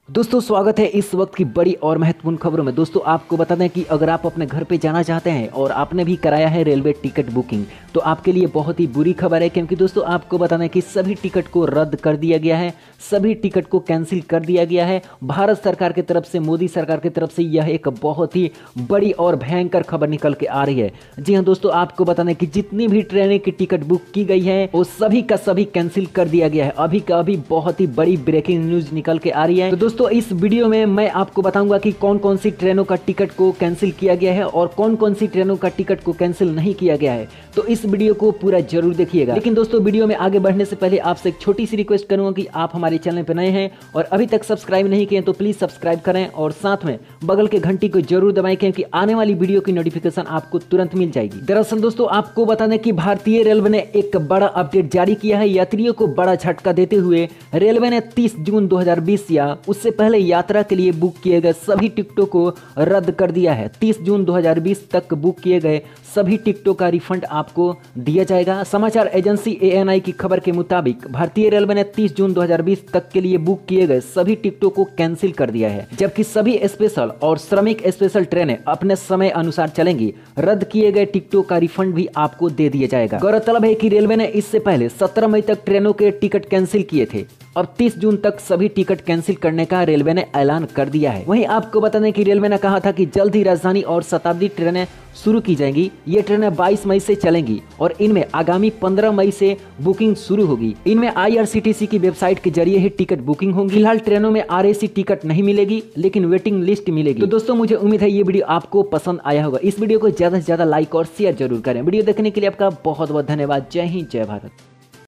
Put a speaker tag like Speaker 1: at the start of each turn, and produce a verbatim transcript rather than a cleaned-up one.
Speaker 1: दोस्तों स्वागत है इस वक्त की बड़ी और महत्वपूर्ण खबरों में। दोस्तों आपको बता दें कि अगर आप अपने घर पे जाना चाहते हैं और आपने भी कराया है रेलवे टिकट बुकिंग तो आपके लिए बहुत ही बुरी खबर है, क्योंकि दोस्तों आपको बता दें कि सभी टिकट को रद्द कर दिया गया है, सभी टिकट को कैंसिल कर दिया गया है। भारत सरकार की तरफ से, मोदी सरकार की तरफ से यह एक बहुत ही बड़ी और भयंकर खबर निकल के आ रही है। जी हाँ दोस्तों, आपको बता दें कि जितनी भी ट्रेनें की टिकट बुक की गई है वो सभी का सभी कैंसिल कर दिया गया है। अभी का अभी बहुत ही बड़ी ब्रेकिंग न्यूज निकल के आ रही है। तो दोस्तों इस वीडियो में मैं आपको बताऊंगा कि कौन कौन सी ट्रेनों का टिकट को कैंसिल किया गया है और कौन कौन सी ट्रेनों का टिकट को कैंसिल नहीं किया गया है। तो इस वीडियो को पूरा जरूर देखिएगा। लेकिन दोस्तों वीडियो में आगे बढ़ने से पहले आपसे एक छोटी सी रिक्वेस्ट करूंगा कि आप हमारे चैनल पर नए हैं और अभी तक सब्सक्राइब नहीं किए तो प्लीज सब्सक्राइब करें और साथ में बगल के घंटी को जरूर दबाएं, क्योंकि आने वाली वीडियो की नोटिफिकेशन आपको तुरंत मिल जाएगी। दरअसल दोस्तों आपको बता दें कि भारतीय रेलवे ने एक बड़ा अपडेट जारी किया है। यात्रियों को बड़ा झटका देते हुए रेलवे ने तीस जून दो हज़ार बीस या उससे पहले यात्रा के लिए बुक किए गए सभी टिकटों को रद्द कर दिया है। तीस जून दो हज़ार बीस तक बुक किए गए सभी टिकटों का रिफंड आपको दिया जाएगा। समाचार एजेंसी ए एन आई की खबर के मुताबिक भारतीय रेलवे ने तीस जून दो हज़ार बीस तक के लिए बुक किए गए सभी टिकटों को कैंसिल कर दिया है, जबकि सभी स्पेशल और श्रमिक स्पेशल ट्रेनें अपने समय अनुसार चलेंगी। रद्द किए गए टिकटों का रिफंड भी आपको दे दिया जाएगा। गौरतलब है कि रेलवे ने इससे पहले सत्रह मई तक ट्रेनों के टिकट कैंसिल किए थे। अब तीस जून तक सभी टिकट कैंसिल करने का रेलवे ने ऐलान कर दिया है। वहीं आपको बता दें कि रेलवे ने कहा था कि जल्द ही राजधानी और शताब्दी ट्रेनें शुरू की जाएंगी। ये ट्रेनें बाईस मई से चलेंगी और इनमें आगामी पंद्रह मई से बुकिंग शुरू होगी। इनमें I R C T C की वेबसाइट के जरिए ही टिकट बुकिंग होगी। फिलहाल ट्रेनों में आर ए सी टिकट नहीं मिलेगी, लेकिन वेटिंग लिस्ट मिलेगी। तो दोस्तों मुझे उम्मीद है ये वीडियो आपको पसंद आया होगा। इस वीडियो को ज्यादा से ज्यादा लाइक और शेयर जरूर करें। वीडियो देखने के लिए आपका बहुत बहुत धन्यवाद। जय हिंद, जय भारत।